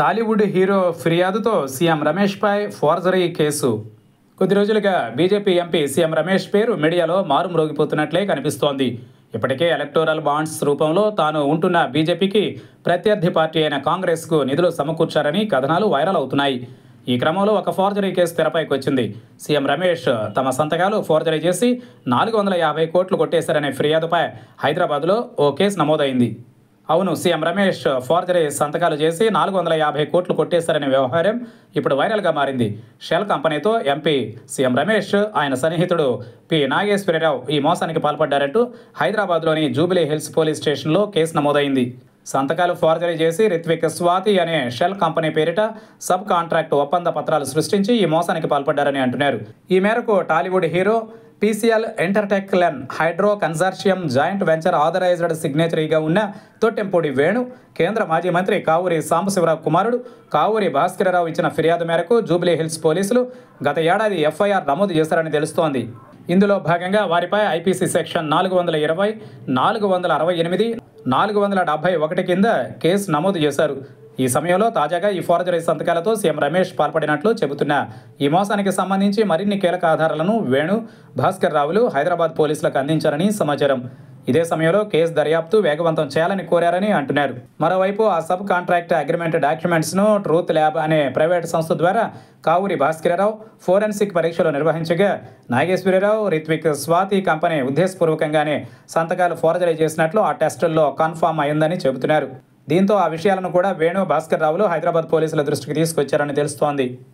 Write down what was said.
Tollywood hero ఫిర్యాదుతో CM రమేష్పై forgery case. కొద్ది రోజులుగా బీజేపీ ఎంపీ సీఎం రమేష్ పేరు మీడియాలో మారుమ్రోగిపోతున్నట్లే కనిపిస్తోంది. ఇప్పటికే ఎలక్టోరల్ బాండ్స్ రూపంలో తాను ఉంటున్న బీజేపీకి ప్రత్యర్థి పార్టీ అయిన కాంగ్రెస్కు నిధులు సమకూర్చారని కథనాలు వైరల్ అవుతున్నాయి. ఈ క్రమంలో ఒక ఫోర్జరీ కేసు తెరపైకి వచ్చింది. సీఎం రమేష్ తమ సంతకాలు ఫోర్జరీ చేసి 450 కోట్లు కొట్టేశారనే ఫిర్యాదుపై హైదరాబాద్లో ఓ కేసు నమోదైంది. అవును, సీఎం రమేష్ ఫోర్జరీ సంతకాలు చేసి 450 కోట్లు కొట్టేశారనే వ్యవహారం ఇప్పుడు వైరల్గా మారింది. షెల్ కంపెనీతో ఎంపీ సీఎం రమేష్, ఆయన సన్నిహితుడు పి నాగేశ్వరరావు ఈ మోసానికి పాల్పడ్డారంటూ హైదరాబాద్లోని జూబిలీ హిల్స్ పోలీస్ స్టేషన్లో కేసు నమోదైంది. సంతకాలు ఫోర్జరీ చేసి రిత్విక్ స్వాతి అనే షెల్ కంపెనీ పేరిట సబ్ కాంట్రాక్ట్ ఒప్పంద పత్రాలు సృష్టించి ఈ మోసానికి పాల్పడ్డారని అంటున్నారు. ఈ మేరకు Tollywood hero PCL Intertech Lenhydro consortium joint venture authorised సిగ్నేచరీగా ఉన్న తొట్టెంపూడి వేణు, కేంద్ర మాజీ మంత్రి కావూరి సాంబశివరావు కుమారుడు కావూరి భాస్కరరావు ఇచ్చిన ఫిర్యాదు మేరకు జూబిలీ హిల్స్ పోలీసులు గత ఏడాది ఎఫ్ఐఆర్ నమోదు చేశారని తెలుస్తోంది. ఇందులో భాగంగా వారిపై ఐపీసీ సెక్షన్ 420, 468, 471 కింద కేసు నమోదు చేశారు. ఈ సమయంలో తాజాగా ఈ ఫోర్జరీ సంతకాలతో సీఎం రమేష్ పాల్పడినట్లు చెబుతున్న ఈ మోసానికి సంబంధించి మరిన్ని కీలక ఆధారాలను వేణు, భాస్కర్ రావులు హైదరాబాద్ పోలీసులకు అందించారని సమాచారం. ఇదే సమయంలో కేసు దర్యాప్తు వేగవంతం చేయాలని కోరారని అంటున్నారు. మరోవైపు ఆ సబ్ కాంట్రాక్ట్ అగ్రిమెంట్ డాక్యుమెంట్స్ను ట్రూత్ ల్యాబ్ అనే ప్రైవేట్ సంస్థ ద్వారా కావూరి భాస్కరరావు ఫోరెన్సిక్ పరీక్షలు నిర్వహించగా నాగేశ్వరరావు, రిత్విక్ స్వాతి కంపెనీ ఉద్దేశపూర్వకంగానే సంతకాలు ఫోర్జరీ చేసినట్లు ఆ టెస్టుల్లో కన్ఫామ్ అయిందని చెబుతున్నారు. దీంతో ఆ విషయాలను కూడా వేణు, భాస్కర్ రావులు హైదరాబాద్ పోలీసుల దృష్టికి తీసుకొచ్చారని తెలుస్తోంది.